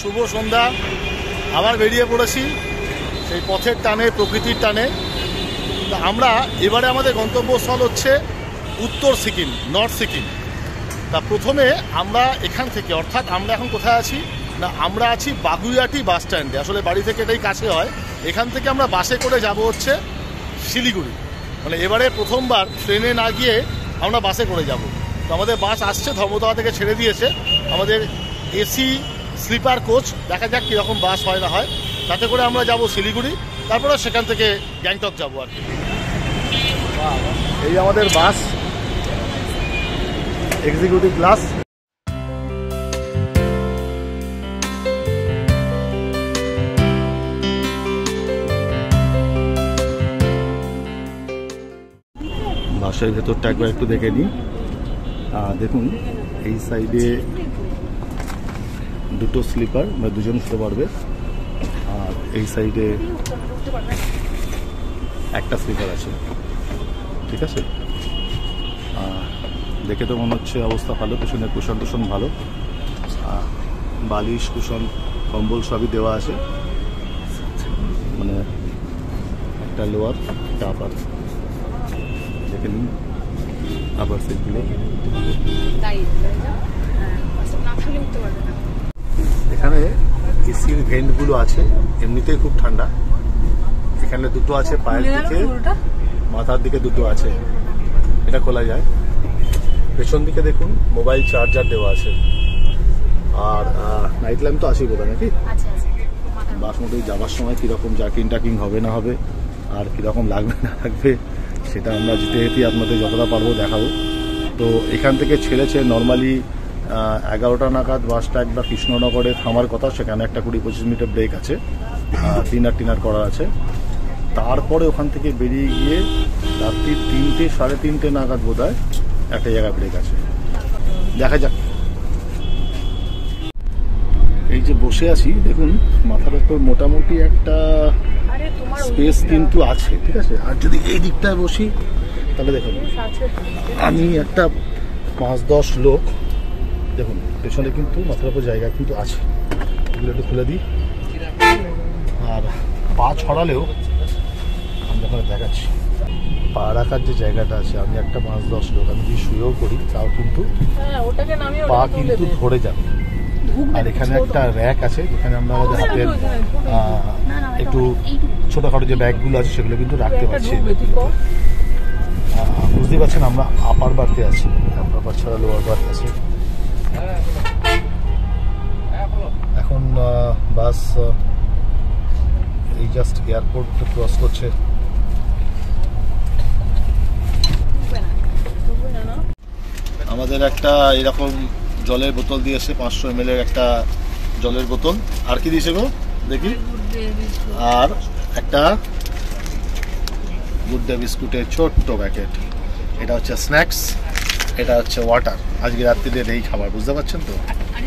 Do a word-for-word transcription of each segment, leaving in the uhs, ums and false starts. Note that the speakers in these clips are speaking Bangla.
শুভ সন্ধ্যা। আবার বেরিয়ে পড়েছি সেই পথের টানে, প্রকৃতির টানে। তা আমরা এবারে আমাদের গন্তব্যস্থল হচ্ছে উত্তর সিকিম, নর্থ সিকিম। তা প্রথমে আমরা এখান থেকে, অর্থাৎ আমরা এখন কোথায় আছি না, আমরা আছি বাগুইআটি বাস স্ট্যান্ডে। আসলে বাড়ি থেকে এটাই কাছে হয়। এখান থেকে আমরা বাসে করে যাব হচ্ছে শিলিগুড়ি। মানে এবারে প্রথমবার ট্রেনে না গিয়ে আমরা বাসে করে যাব। তো আমাদের বাস আসছে, ধর্মতলা থেকে ছেড়ে দিয়েছে। আমাদের এসি স্লিপার কোচ, দেখা যাক কীরকম বাস হয় না হয়। তাতে করে আমরা যাব শিলিগুড়ি, তারপরে সেখান থেকে গ্যাংটক যাব আর কি। এই আমাদের বাস, এক্সিকিউটিভ ক্লাস। বাসের ভেতরটা একবার একটু দেখে নিই। দেখুন এই সাইডে দুটো স্লিপার, মানে দুজন শুতে পারবে, আর এই সাইডে একটা স্লিপার আছে। ঠিক আছে, দেখে তো মনে হচ্ছে অবস্থা ভালো। পিছনে কুশন টুশন ভালো, বালিশ কুশন কম্বল সবই দেওয়া আছে। মানে একটা লোয়ার, একটা আপার। দেখে নিন আপার সিটগুলো। এখানে এসির ভেন্টগুলো আছে, এমনিতেই খুব ঠান্ডা। এখানে দুটো আছে পায়ের দিকে, মাথার দিকে দুটো আছে, এটা খোলা যায়। পেছন দিকে দেখুন মোবাইল চার্জার দেওয়া আছে। আর নাইট ল্যাম্প তো আছেই বোধহয়, নাকি? বাস মোটেই যাওয়ার সময় কীরকম জার্কিং টাকিং হবে না হবে আর কীরকম লাগবে না লাগবে সেটা আমরা যেতে যেতে আপনাদের যতটা পারবো দেখাবো। তো এখান থেকে ছেড়েছে নর্মালি এগারোটা নাগাদ বাসটা একবার কৃষ্ণনগরে থামার কথা। সেখানে একটা কুড়ি পঁচিশ মিনিটের ব্রেক আছে, ডিনার টিনার করার আছে। তারপরে ওখান থেকে বেরিয়ে গিয়ে রাত্রি তিনটে সাড়ে তিনটে নাগাদ বোধ হয় একটা জায়গায় ব্রেক আছে। দেখা যাক। এই যে বসে আছি দেখুন, মাথার উপর মোটামুটি একটা স্পেস কিন্তু আছে। ঠিক আছে, আর যদি এই দিকটায় বসি তাহলে দেখুন আমি একটা পাঁচ দশ লোক, দেখুন পেছনে কিন্তু মাথার উপর জায়গা কিন্তু আছে। এগুলো একটু খুলে দিই। আর পা ছড়ালেও আমি যখন দেখাচ্ছি পা রাখার যে জায়গাটা আছে, আমি একটা পাঁচ দশ লোক আমি যদি শুয়েও করি তাও কিন্তু পা কিন্তু ধরে যাবে। আর এখানে একটা র্যাক আছে যেখানে আমরা আমাদের হাতের একটু ছোটখাটো যে ব্যাগগুলো আছে সেগুলো কিন্তু রাখতে পারছি। বুঝতেই পারছেন আমরা আপার বার্থে আছি, আপার বার্থ ছাড়া লোয়ার বার্থ আছে। এখন বাস এই জাস্ট এয়ারপোর্ট ক্রস করছে। আমাদের একটা এরকম জলের বোতল দিয়েছে, পাঁচশো এম এল এর একটা জলের বোতল। আর কি দিয়েছে গো দেখি? আর একটা গুড ডে বিস্কুটের ছোট্ট প্যাকেট। এটা হচ্ছে স্ন্যাক্স, এটা হচ্ছে ওয়াটার। আজকে রাত্রিদের এই খাবার, বুঝতে পারছেন তো?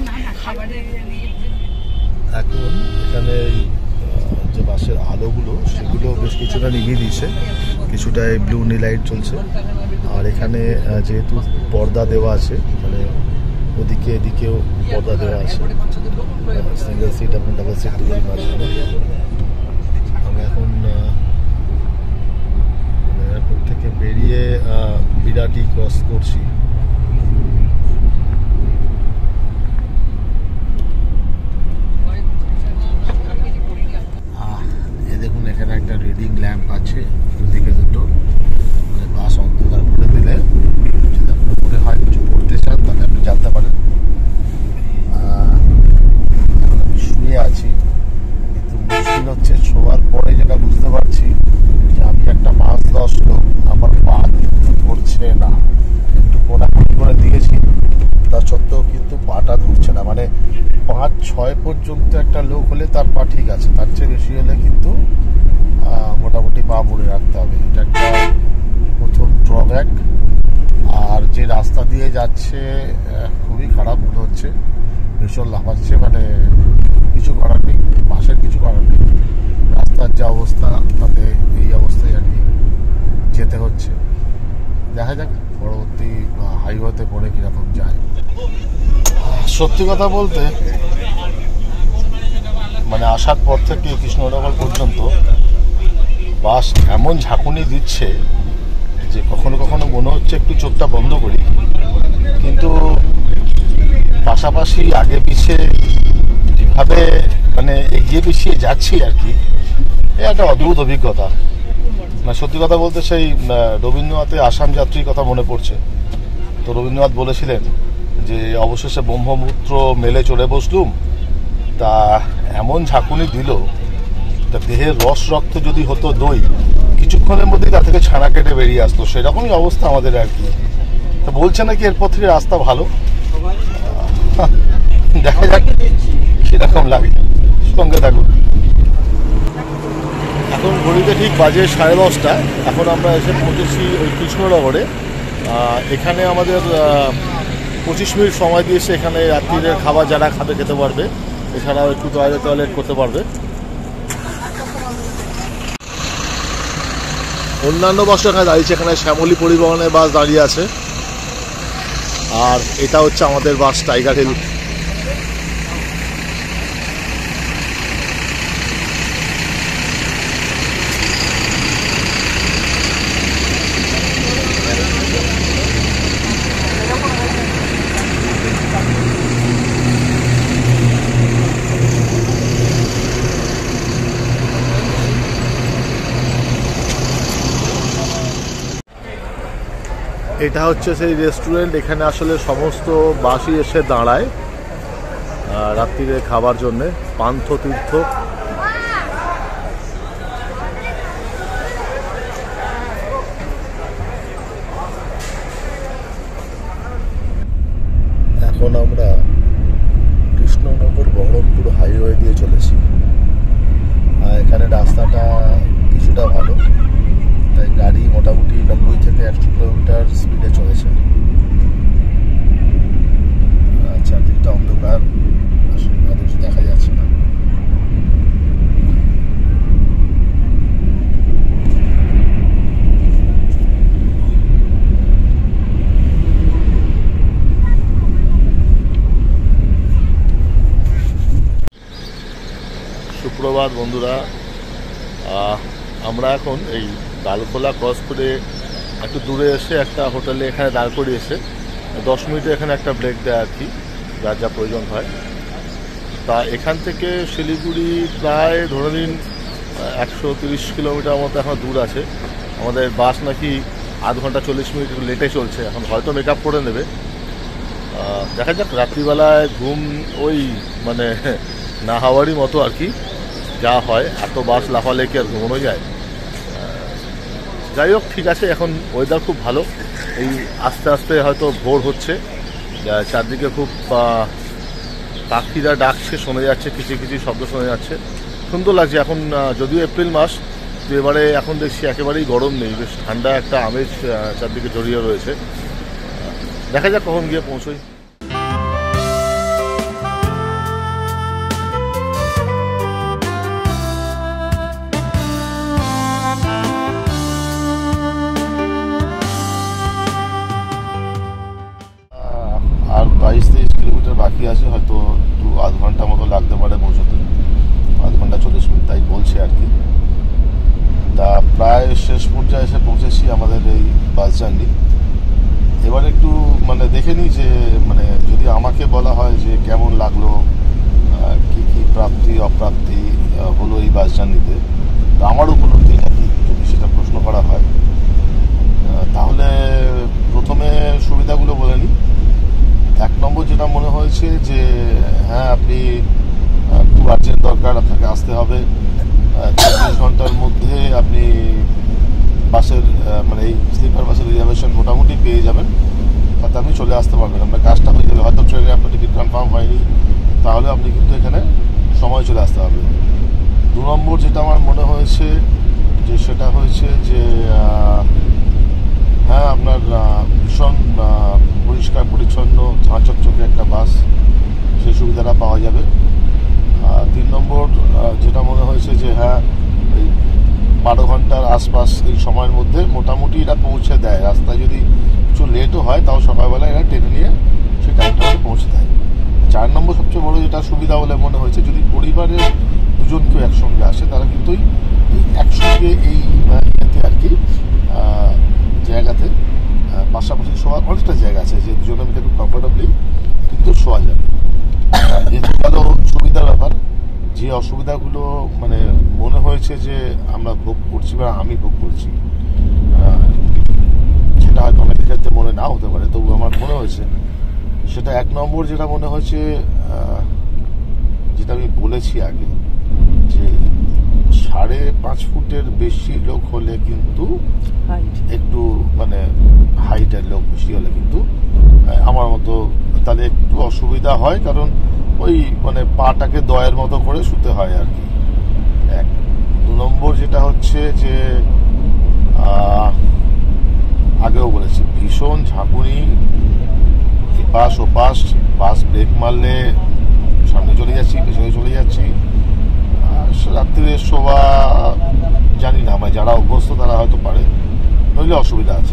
এখন এখানে যে বাসের আলোগুলো সেগুলো বেশ কিছুটা নিভিয়ে দিয়েছে, কিছুটায় ব্লু নী লাইট চলছে। আর এখানে যেহেতু পর্দা দেওয়া আছে, মানে ওদিকে এদিকেও পর্দা দেওয়া আছে, সিঙ্গেল সিট এবং ডাবল সিট দুটোই মাঝখানে। আমি এখন এয়ারপোর্ট থেকে বেরিয়ে বিরাটি ক্রস করছি। এ দেখুন এখানে একটা রিডিং ল্যাম্প আছে, দুদিকে দুটো। মানে বাস অন্ধকার করে দিলে যদি আপনার মনে হয় কিছু করতে চান তাহলে আপনি জানতে পারেন। এখন আমি শুয়ে আছি, কিন্তু মুশকিল হচ্ছে শোয়ার পরে যেটা বুঝতে পারছি যে আমি একটা পাঁচ দশ লোক, আমার পা কিন্তু ধরছে না। একটু কোনাকুনি করে দিয়েছি, তা সত্ত্বেও কিন্তু পাটা ধরছে না। মানে পাঁচ ছয় পর্যন্ত একটা লোক হলে তার পা ঠিক আছে, তার চেয়ে বেশি হলে কিন্তু মোটামুটি পা মুড়ে রাখতে হবে। এটা একটা প্রথম ড্রব্যাক। আর যে রাস্তা দিয়ে যাচ্ছে খুবই খারাপ মনে হচ্ছে, ভীষণ লাফাচ্ছে। মানে কিছু করার নেই, বাসের কিছু করার নেই। রাস্তার যে অবস্থা তাতে এই অবস্থায় আর কি যেতে হচ্ছে। দেখা যাক পরবর্তী হাইওয়েতে পড়ে কিরকম যায়। সত্যি কথা বলতে মানে আসার পর থেকে কৃষ্ণনগর পর্যন্ত বাস এমন ঝাঁকুনি দিচ্ছে যে কখনো কখনো মনে হচ্ছে একটু চোখটা বন্ধ করি, কিন্তু পাশাপাশি আগে পিছিয়ে যেভাবে মানে এগিয়ে পিছিয়ে যাচ্ছি আর কি, এ একটা অদ্ভুত অভিজ্ঞতা। না সত্যি কথা বলতে সেই রবীন্দ্রনাথের আসাম যাত্রীর কথা মনে পড়ছে। তো রবীন্দ্রনাথ বলেছিলেন যে অবশেষে ব্রহ্মপুত্র মেলে চড়ে বসলুম, তা এমন ঝাঁকুনি দিল, তা দেহের রস রক্ত যদি হতো দই, কিছুক্ষণের মধ্যেই তা থেকে ছানা কেটে বেরিয়ে আসতো। সেরকমই অবস্থা আমাদের আর কি। তা বলছে নাকি এরপর থেকে রাস্তা ভালো, দেখা যাক কিরকম লাগে। সঙ্গে থাকুন। এখন ঘড়িতে ঠিক বাজে সাড়ে দশটা। এখন আমরা এসে পৌঁছেছি ওই কৃষ্ণনগরে। এখানে আমাদের পঁচিশ মিনিট সময় দিয়েছে। এখানে রাত্রিরের খাবার যারা খাবে খেতে পারবে, এছাড়াও একটু টয়লেট টয়লেট করতে পারবে। অন্যান্য বাস এখানে দাঁড়িয়েছে। এখানে শ্যামলী পরিবহনের বাস দাঁড়িয়ে আছে, আর এটা হচ্ছে আমাদের বাস টাইগার হিল। এটা হচ্ছে সেই রেস্টুরেন্ট। এখানে আসলে সমস্ত বাসই এসে দাঁড়ায় রাত্রিরে খাবার জন্যে। পান্থতীর্থ। এখন আমরা কৃষ্ণনগর বহরমপুর হাইওয়ে দিয়ে চলেছি। এখানে রাস্তাটা কিছুটা ভালো, তাই গাড়ি মোটামুটি নব্বই থেকে একশো কিলোমিটার স্পিডে চলেছে। চারদিকটা অন্ধকার, আসলে কিছু দেখা যাচ্ছে না। সুপ্রভাত বন্ধুরা। আমরা এখন এই তালখোলা ক্রস করে একটু দূরে এসে একটা হোটেলে এখানে দাঁড় করিয়েছে। দশ মিনিটে এখানে একটা ব্রেক দেয় আর কি, যার যা প্রয়োজন হয়। তা এখান থেকে শিলিগুড়ি প্রায় ধরে নিন একশো তিরিশ কিলোমিটার মতো এখন দূর আছে। আমাদের বাস নাকি আধ ঘন্টা চল্লিশ মিনিট লেটে চলছে। এখন হয়তো মেক আপ করে নেবে, দেখা যাক। রাত্রিবেলায় ঘুম ওই মানে না হওয়ারই মতো আর কি, যা হয়। এত বাস লাফালে কি আর ঘুমানো যায়? যাই হোক, ঠিক আছে। এখন ওয়েদার খুব ভালো। এই আস্তে আস্তে হয়তো ভোর হচ্ছে, চারদিকে খুব পাখিরা ডাকছে, শোনা যাচ্ছে, কিছু কিছু শব্দ শোনা যাচ্ছে, সুন্দর লাগছে। এখন যদিও এপ্রিল মাস, তো এবারে এখন দেখছি একেবারেই গরম নেই, বেশ ঠান্ডা একটা আমেজ চারদিকে জড়িয়ে রয়েছে। দেখা যাক কখন গিয়ে পৌঁছোই। বাইশ তেইশ কিলোমিটার বাকি আছে, হয়তো দু আধ ঘন্টা মতো লাগতে পারে পৌঁছতে, আধ ঘন্টা চল্লিশ মিনিট তাই বলছে আর কি। তা প্রায় শেষ পর্যায়ে এসে পৌঁছেছি আমাদের এই বাস জার্নি। এবার একটু মানে দেখে নিই যে মানে যদি আমাকে বলা হয় যে কেমন লাগলো, কি কি প্রাপ্তি অপ্রাপ্তি হলো এই বাস জার্নিতে, তো আমার উপলব্ধি নাকি যদি সেটা প্রশ্ন করা হয়, তাহলে প্রথমে সুবিধাগুলো বলে নিই। এক নম্বর যেটা মনে হয়েছে যে হ্যাঁ, আপনি খুব আর্জেন্ট দরকার, আপনাকে আসতে হবে, চব্বিশ ঘন্টার মধ্যে আপনি বাসের মানে এই স্লিপার বাসের রিজার্ভেশন মোটামুটি পেয়ে যাবেন, তাতে আপনি চলে আসতে পারবেন। আপনার কাজটা হয়ে যাবে। হয়তো ট্রেনে আপনার টিকিট কনফার্ম হয়নি, তাহলে আপনি কিন্তু এখানে সময় চলে আসতে হবে। দু নম্বর যেটা আমার মনে হয়েছে যে সেটা হয়েছে যে হ্যাঁ, আপনার ভীষণ পরিষ্কার পরিচ্ছন্ন ঝাঁচকচকে একটা বাস, সেই সুবিধাটা পাওয়া যাবে। তিন নম্বর যেটা মনে হয়েছে যে হ্যাঁ, এই বারো ঘন্টার আশপাশ এই সময়ের মধ্যে মোটামুটি এরা পৌঁছে দেয়। রাস্তায় যদি কিছু লেটও হয়, তাও সকালবেলা এরা টেনে নিয়ে সেই টাইমটা পৌঁছে দেয়। চার নম্বর সবচেয়ে বড় যেটা সুবিধা বলে মনে হয়েছে, যদি পরিবারের দুজন কেউ একসঙ্গে আসে তারা কিন্তু এই একসঙ্গে এই ইয়েতে আর কি জায়গাতে পাশাপাশি শোয়ার অনেকটা জায়গা আছে যে দুজনে মিলে খুব কমফোর্টেবলি কিন্তু শোয়া যাবে। এটা গেল সুবিধার ব্যাপার। যে অসুবিধাগুলো মানে মনে হয়েছে যে আমরা ভোগ করছি বা আমি ভোগ করছি, সেটা হয়তো অনেকের ক্ষেত্রে মনে নাও হতে পারে, তবু আমার মনে হয়েছে সেটা এক নম্বর যেটা মনে হয়েছে, যেটা আমি বলেছি আগে, যে সাড়ে পাঁচ ফুটের বেশি লোক হলে কিন্তু একটু মানে হাইটের লোক বেশি হলে কিন্তু আমার মতো তাহলে একটু অসুবিধা হয়, কারণ ওই মানে পাটাকে দয়ের মতো করে শুতে হয় আর কি। এক দু নম্বর যেটা হচ্ছে যে আগেও বলেছি ভীষণ ঝাঁকুনি, এপাশ ওপাশ, বাস ব্রেক মারলে সামনে চলে যাচ্ছি, পেছনে চলে যাচ্ছি। রাত্রে শোয়া জানি না, মানে যারা অভ্যস্ত তারা হয়তো পারে, নইলে অসুবিধা আছে।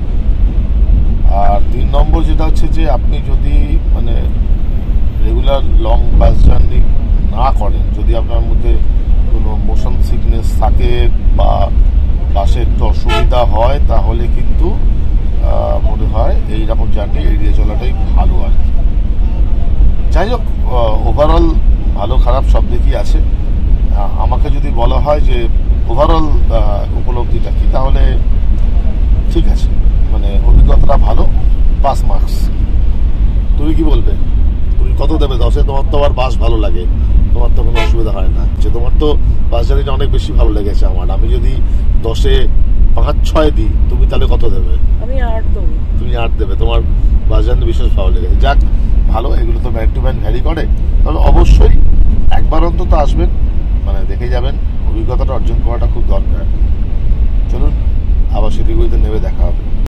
আর তিন নম্বর যেটা হচ্ছে যে আপনি যদি মানে রেগুলার লং বাস জার্নি না করেন, যদি আপনার মধ্যে কোনো মোশন সিকনেস থাকে বা বাসে একটু অসুবিধা হয়, তাহলে কিন্তু মনে হয় এইরকম জার্নি এড়িয়ে চলাটাই ভালো আর কি। যাই হোক, ওভারঅল ভালো খারাপ সব দিকই আছে। আমাকে যদি বলা হয় যে ওভারঅল উপলব্ধিটা কি, তাহলে ঠিক আছে, মানে অভিজ্ঞতাটা ভালো, পাস মার্কস। তুমি কি বলবে? তুমি কত দেবে দশে? তোমার তো আবার বাস ভালো লাগে, তোমার তো কোনো অসুবিধা হয় না, যে তোমার তো বাস জার্নিটা অনেক বেশি ভালো লেগেছে আমার। আমি যদি দশে পাঁচ ছয় দিই, তুমি তাহলে কত দেবে? আমি আট দেবো। তুমি আট দেবে, তোমার বাস জার্নি বিশেষ ভালো লেগেছে। যাক, ভালো, এগুলো তো ম্যান টু ম্যান ভ্যারি করে। তবে অবশ্যই একবার অন্তত আসবেন, মানে দেখে যাবেন, অভিজ্ঞতাটা অর্জন করাটা খুব দরকার। চলুন আবার শিলিগুড়িতে নেমে দেখা হবে।